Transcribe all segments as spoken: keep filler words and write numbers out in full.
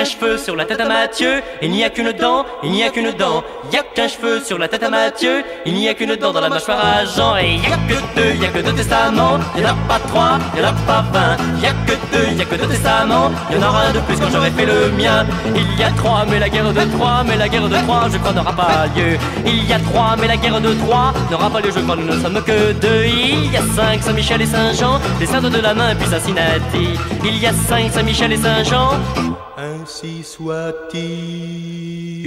qu'un cheveu sur la tête à Mathieu. Il n'y a qu'une dent, il n'y a qu'une dent. Y a qu'un cheveu sur la tête à Mathieu. Il n'y a qu'une dent dans la mâchoire à Jean. Et y a que deux, y a que deux testaments. Y en a pas trois, y en a pas vingt. Y a que deux, y a que deux testaments. Y en aura un de plus quand j'aurai fait le mien. Il y a trois, mais la guerre de Troie, mais la guerre de Troie, je crois n'aura pas lieu. Il y a trois, mais la guerre de Troie n'aura pas lieu, je crois nous ne sommes que deux. Il y a cinq, Saint-Michel et Saint-Jean, les saints de la main puis Cincinnati. Il y a cinq, Saint-Michel et Saint-Jean. Ainsi soit-il.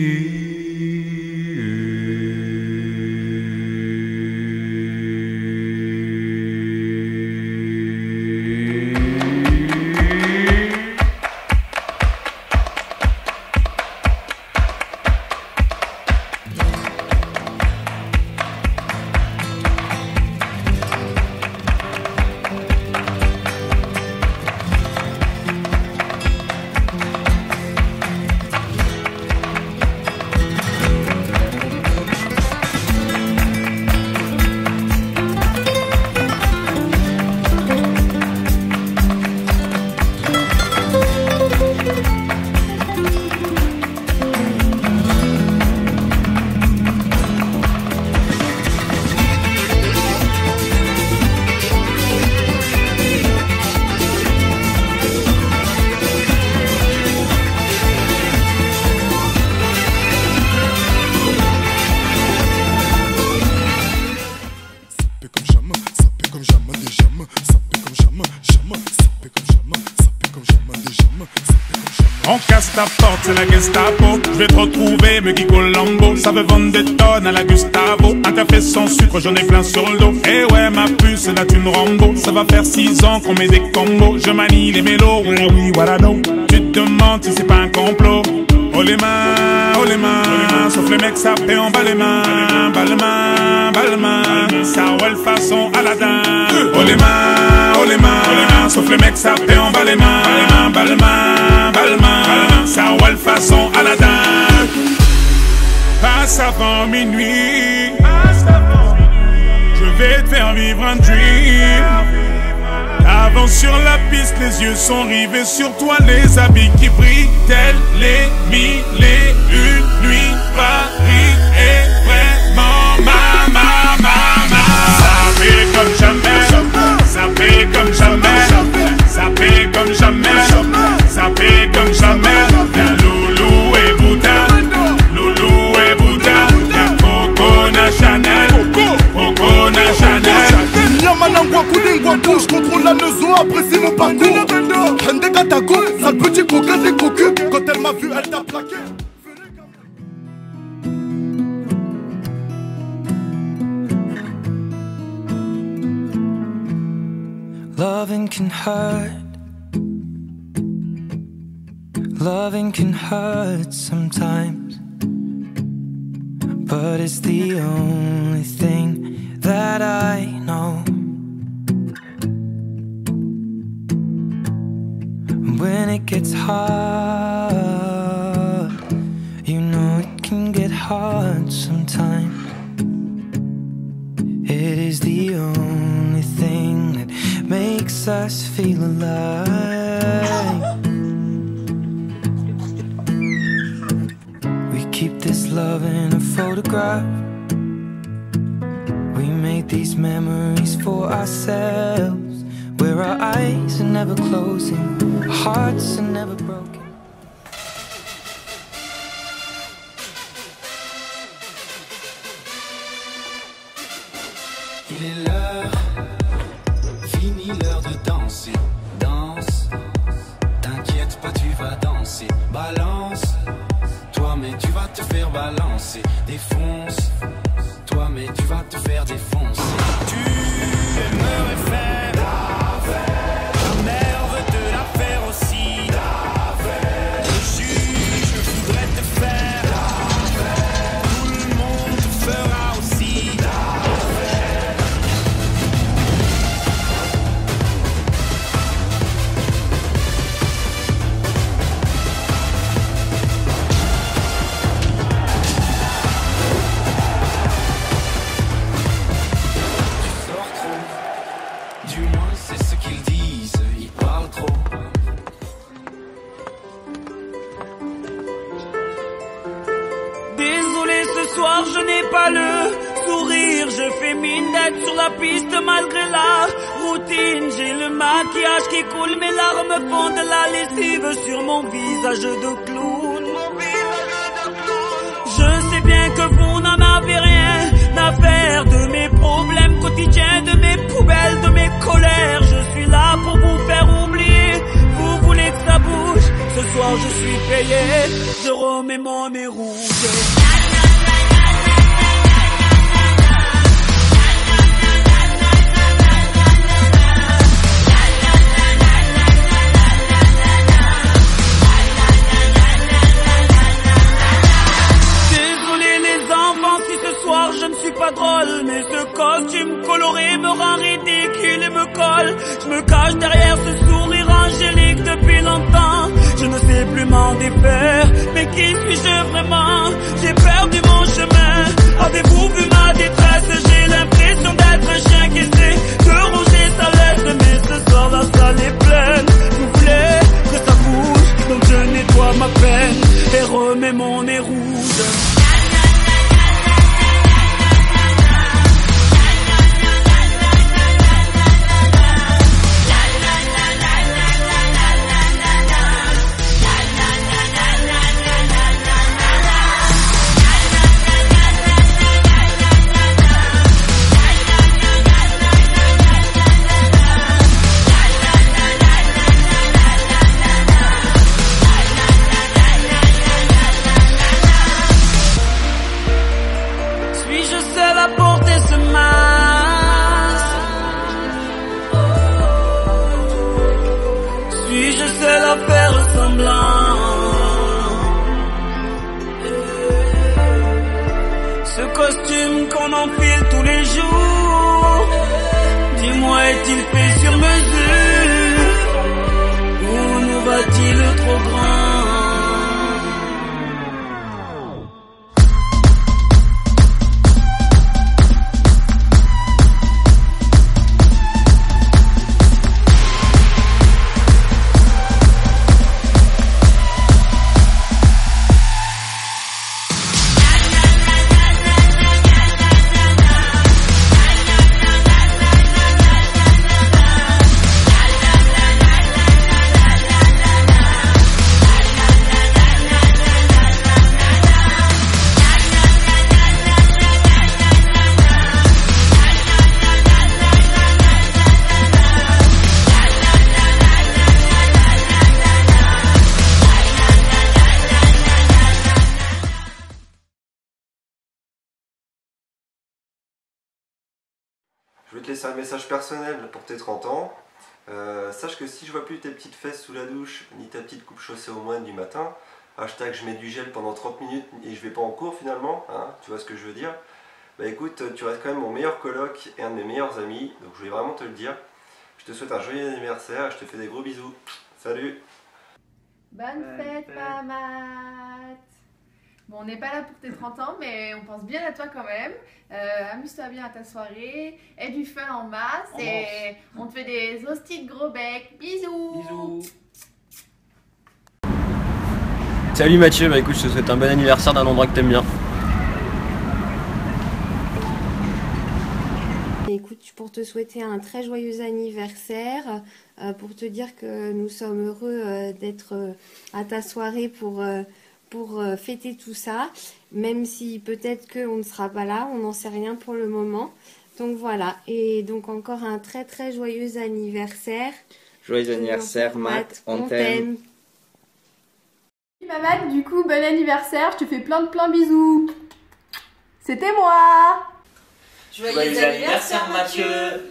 On casse ta porte, c'est la Gestapo. Je vais te retrouver, me Guy Colombo. Ça veut vendre des tonnes à la Gustavo. Un café sans sucre, j'en ai plein sur le dos. Eh ouais, ma puce, là tu me Rambo. Ça va faire six ans qu'on met des combos. Je manie les mélos, voilà oui, voilà non. Tu te demandes si c'est pas un complot. Oh les mains, oh les mains, sauf les mecs ça fait en bas les mains. Bas les mains, bas les mains, ça roule façon Aladdin. Oh les mains, oh les mains, sauf les mecs ça fait en bas les mains. Bas les mains, bas les mains, ça roule façon Aladdin. Passe avant minuit, je vais te faire vivre un dream. Avance sur la piste, les yeux sont rivés sur toi, les habits qui brillent, tels les mille et une nuits. Paris est vraiment ma, ma, ma, ma. Ça fait comme jamais, ça fait comme jamais, ça fait comme jamais, ça fait comme jamais. Y'a Loulou et Bouddha, Loulou et Bouddha, y'a Coco Chanel, Coco Chanel. Yamanangwa Koulingwa Bouche, contrôle la maison, apprécie mon parcours. Hende Katago, sale petit coquin des cocus. Quand elle m'a vu, elle t'a plaqué. Loving can hurt. Loving can hurt sometimes, but it's the only thing that I know. When it gets hard, you know it can get hard sometimes. It is the only thing that makes us feel alive. We keep this love in a photograph. We made these memories for ourselves, where our eyes are never closing, our hearts are never broken. Il est l'heure, fini l'heure de danser. Danse, t'inquiète pas, tu vas danser. Balance, toi mais tu vas te faire balancer. Défonce, toi mais tu vas te faire défoncer. Tu aimerais faire la fête, ta mère veut te la faire aussi. La fête, le juge voudrait te faire la fête, tout le monde te fera aussi. La fête. Du soir je n'ai pas le sourire. Je fais mine d'être sur la piste malgré la routine. J'ai le maquillage qui coule, mes larmes font de la lessive sur mon visage de clown. Je sais bien que vous n'en avez rien à faire de mes problèmes quotidiens, de mes poubelles, de mes colères. Je suis là pour vous faire oublier. Vous voulez que ça bouge? Ce soir je suis payé, je remets mon nez rouge. Je ne suis pas drôle, mais ce costume coloré me rend ridicule et me colle. Je me cache derrière ce sourire angélique depuis longtemps. Je ne sais plus m'en défaire, mais qui suis-je vraiment? J'ai perdu mon chemin. Avez-vous vu ma détresse? J'ai l'impression d'être un chien qui essaie de ronger sa laisse. Mais ce soir la salle est pleine. Vous voulez que ça bouge, donc je nettoie ma peine et remets mon nez rouge. Ce costume qu'on enfile tous les jours, dis-moi, est-il fait sur mesure ou nous va-t-il trop grand? Je vais te laisser un message personnel pour tes trente ans. Euh, sache que si je vois plus tes petites fesses sous la douche, ni ta petite coupe chaussée au moine du matin, hashtag je mets du gel pendant trente minutes et je vais pas en cours finalement, hein, tu vois ce que je veux dire. Bah écoute, tu restes quand même mon meilleur coloc et un de mes meilleurs amis, donc je voulais vraiment te le dire. Je te souhaite un joyeux anniversaire et je te fais des gros bisous. Salut! Bonne fête, Mamat! Bon, on n'est pas là pour tes trente ans, mais on pense bien à toi quand même. Euh, Amuse-toi bien à ta soirée, aie du fun en masse en et on te fait des hosties de gros bec. Bisous! Bisous! Salut Mathieu, bah écoute, je te souhaite un bon anniversaire d'un endroit que t'aimes bien. Écoute, pour te souhaiter un très joyeux anniversaire, euh, pour te dire que nous sommes heureux euh, d'être euh, à ta soirée pour... Euh, pour fêter tout ça, même si peut-être qu'on ne sera pas là, on n'en sait rien pour le moment. Donc voilà, et donc encore un très très joyeux anniversaire. Joyeux anniversaire Matt, on t'aime. Mamat, du coup, bon anniversaire, je te fais plein de plein bisous. C'était moi. Joyeux, joyeux anniversaire Mathieu.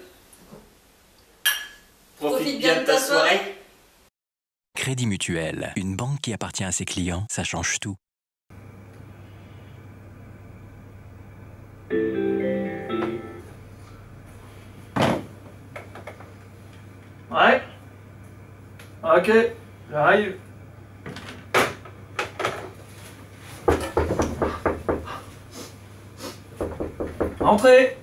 Profite bien de ta soirée. Crédit Mutuel, une banque qui appartient à ses clients, ça change tout. Ouais. Ok, j'arrive. Entrez.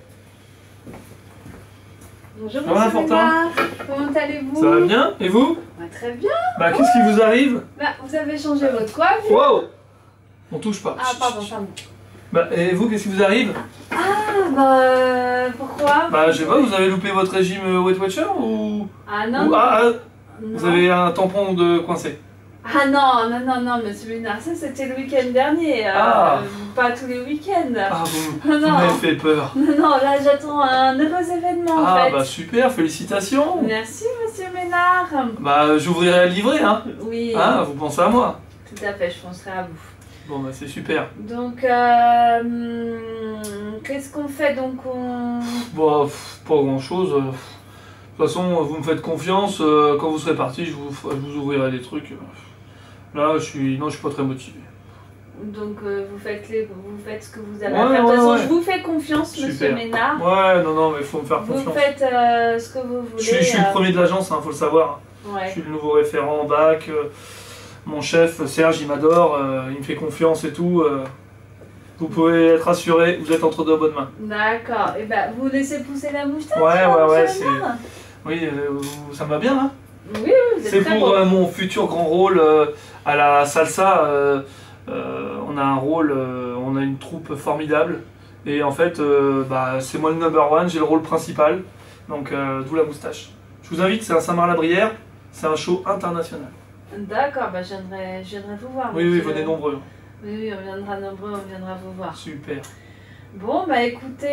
Bonjour, ça va, Fortin? Comment allez-vous? Ça va bien? Et vous? Bah, très bien. Bah, qu'est-ce qui vous arrive? Bah, vous avez changé votre coiffe. Wow! On touche pas. Ah, pardon, pardon. Bah, et vous, qu'est-ce qui vous arrive? Ah, bah, euh, pourquoi? Bah, je sais pas, vous avez loupé votre régime euh, Weight Watcher ou... Ah non, ou... non. Ah, ah, Non. vous avez un tampon de coincé. Ah non, non, non, non, monsieur Ménard, ça c'était le week-end dernier, euh, Ah. pas tous les week-ends. Ah, vous, non. vous m'avez fait peur. Non, non, là j'attends un heureux événement en Ah, fait. bah super, félicitations. Merci monsieur Ménard. Bah, j'ouvrirai le livret, hein. Oui. Ah, vous pensez à moi. Tout à fait, je penserai à vous. Bon, bah, c'est super. Donc, euh, hum, qu'est-ce qu'on fait donc on... Bon, pff, pas grand-chose. De toute façon, vous me faites confiance. euh, Quand vous serez parti, je vous, je vous ouvrirai des trucs. Là, je suis, non, je suis pas très motivé. Donc euh, vous, faites les... vous faites ce que vous avez Ouais, à faire. De toute ouais, façon, ouais. je vous fais confiance, monsieur Super. Ménard. Ouais, non, non, mais il faut me faire Vous confiance. faites euh, ce que vous voulez. Je suis, je suis le euh, premier de l'agence, hein, faut le savoir. Ouais. Je suis le nouveau référent en bac. euh, mon chef, Serge, il m'adore. euh, il me fait confiance et tout. euh, vous pouvez être assuré, vous êtes entre de bonnes mains. D'accord. Et ben, vous laissez pousser la moustache. Ouais, hein, ouais, ouais, monsieur c'est... Ménard Oui, euh, vous- ça me va bien, hein. Oui, oui, vous êtes C'est très pour beau. euh, mon futur grand rôle euh, à la salsa. euh, euh, on a un rôle, euh, on a une troupe formidable. Et en fait, euh, bah, c'est moi le number one, j'ai le rôle principal. Donc, euh, d'où la moustache. Je vous invite, c'est à Saint-Marc-la-Brière. C'est un show international. D'accord, bah, je viendrai, je viendrai vous voir. Oui, oui, monsieur. venez nombreux. Oui, oui, on viendra nombreux, on viendra vous voir. Super. Bon, bah écoutez,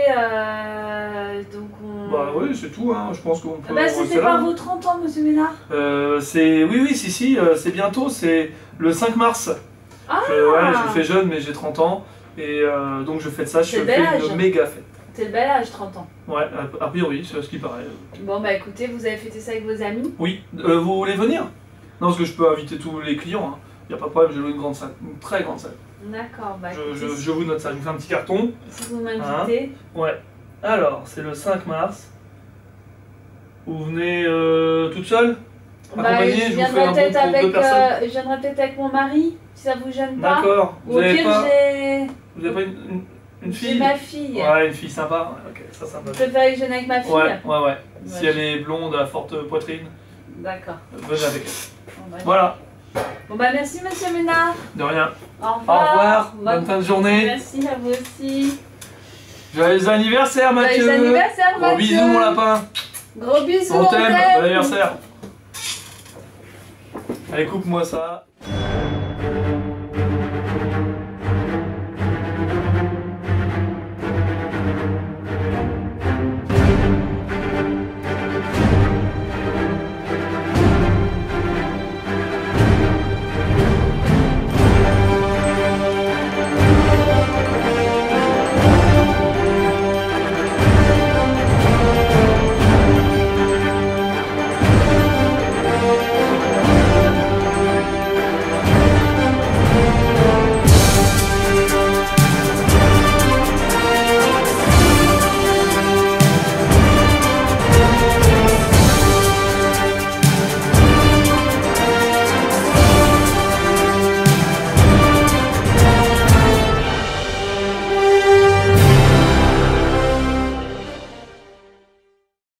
euh, donc on... Bah oui, c'est tout, hein. Je pense qu'on peut Bah rester c'était là. pas vos trente ans, monsieur Ménard. Euh, c'est... Oui, oui, si, si, euh, c'est bientôt, c'est le cinq mars. Ah Je, ouais, je fais jeune, mais j'ai trente ans. Et euh, donc je fête ça, je C'est fais bel âge. une méga fête. C'est le bel âge, trente ans. Ouais, a, a priori, c'est ce qui paraît. Bon, bah écoutez, vous avez fêté ça avec vos amis? Oui, euh, vous voulez venir? Non, parce que je peux inviter tous les clients, hein. Y a pas de problème, j'ai loué une grande salle, une très grande salle. D'accord, bah Je, écoutez, je, je vous note ça, je vous fais un petit carton. si vous m'invitez... Hein, ouais. Alors, c'est le cinq mars. Vous venez euh, toute seule? Bah, Accompagnée, je je vous fais viendrai un peut-être bon pour deux avec, personnes. euh, je viendrai peut-être avec mon mari, si ça vous gêne pas. D'accord. Ou Vous au avez pire, pas, j'ai... vous avez pas une, une, une J'ai fille? ma fille. Ouais, une fille sympa. Ok, ça sympa. Vous préférez que je vienne avec ma fille? Ouais, ouais, ouais. Si Ouais. elle est blonde, à forte poitrine, D'accord. venez avec elle. Bon, bah, Voilà, Bon bah merci monsieur Ménard. de rien. Au revoir. Au revoir, bonne fin de journée. Merci à vous aussi. Joyeux anniversaire Mathieu. Joyeux anniversaire, Gros Mathieu. bisous mon lapin. Gros bisous, On on t'aime, t'aime. bon anniversaire. Allez, coupe-moi ça.